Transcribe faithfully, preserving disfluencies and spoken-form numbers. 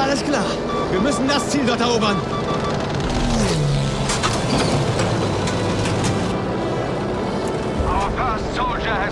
Alles klar. Wir müssen das Ziel dort erobern. Our first soldier